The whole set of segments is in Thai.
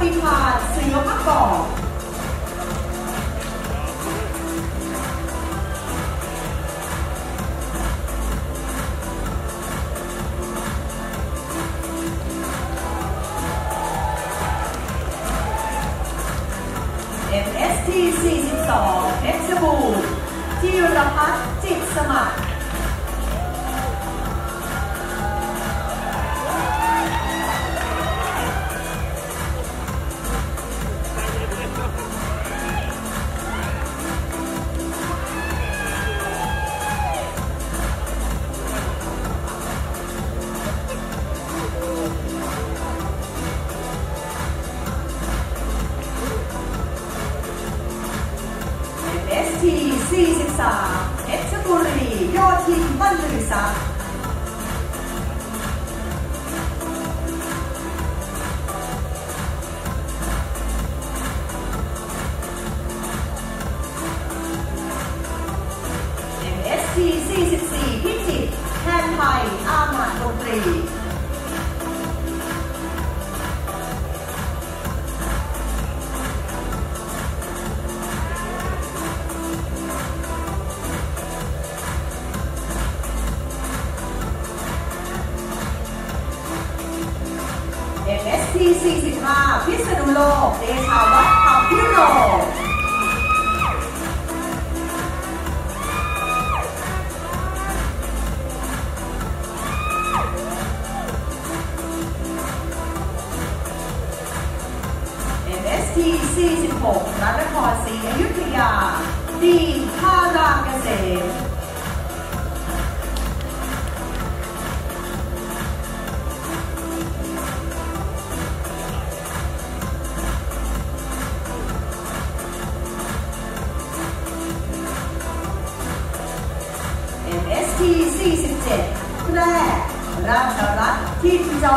ฏิภาณศิลปกรMST 42เพชรบูรณ์จิรพัฒน์จิตสมัคร43เพชรบุรีโยธินบรรลือทรัพย์MST 44พิจิตรแทนไทยอามาตย์ดนตรีMST 45พิษณุโลกเดชาวัฒน์คำพิโรจน์MST 46พระนครศรีอยุธยาดีนพารามเกษมMST 47แพร่ราชรัตน์ทินจอ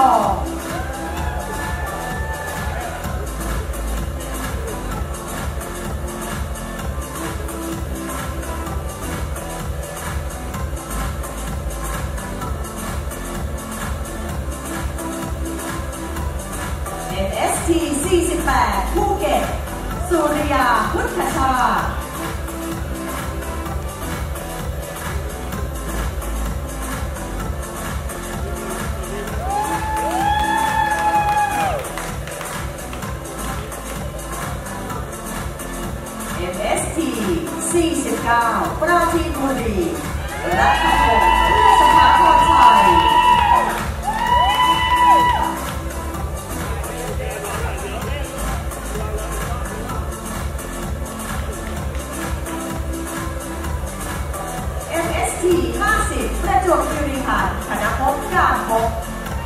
MST 48ภูเก็ตสุริยาพุทธชาMST 49ปราจีนบุรีรัฐพงศ์สถาพรชัยMST 50ประจวบคีรีขันธ์ธนภพการพบ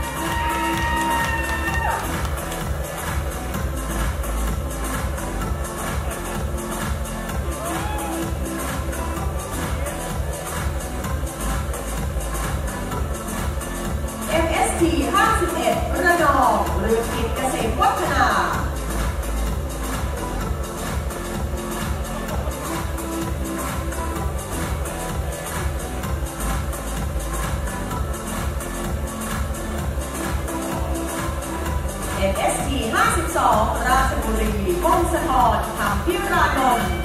MST 51ระนองเรืองกิจเกษมวัฒนาMST 52ราชบุรีวงศ์สะทรคำพิรานนท์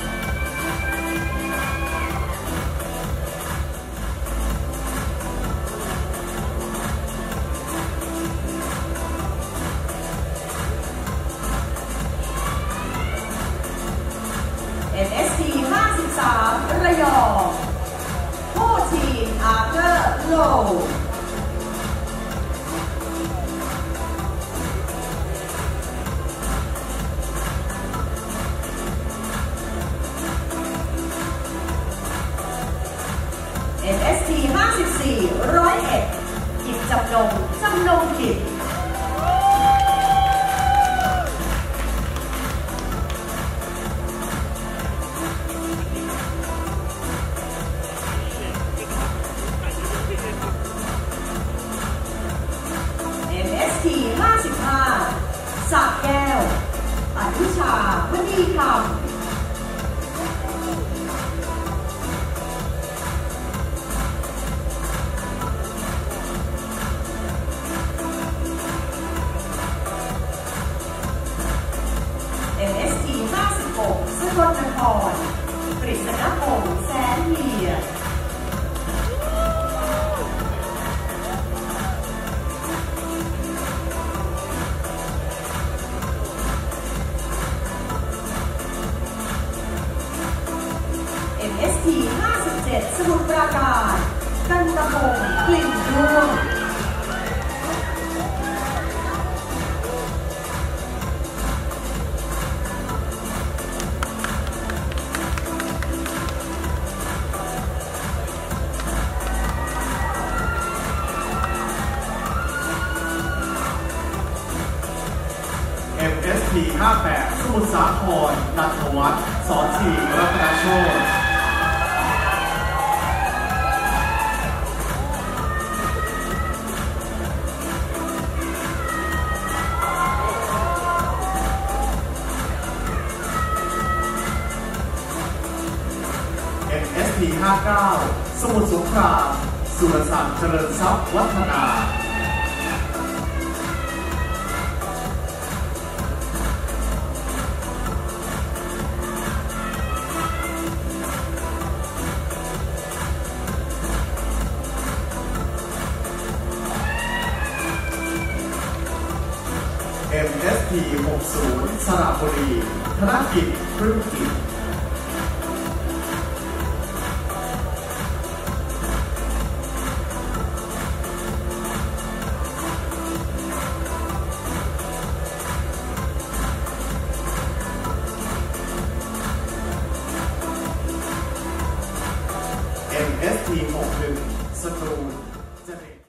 MST 53ระยองผู้ทีมอาร์เธอร์โลMST 54ร้อยเอ็ดกิจจำนงกิจMST 55สระแก้วอนุชามณีคำ 11 สมุทรปราการกันตะพงศ์กลิ่นม่วง MST 58 สมุทรสาครนัทวัฒน์สอนศรีรัตนโชติ MST 59 สมุทรสงครามสุรศักดิ์เจริญทรัพย์วัฒนาMST 60 สระบุรีธนกิจพฤกษ์กิจMST 61 สตูล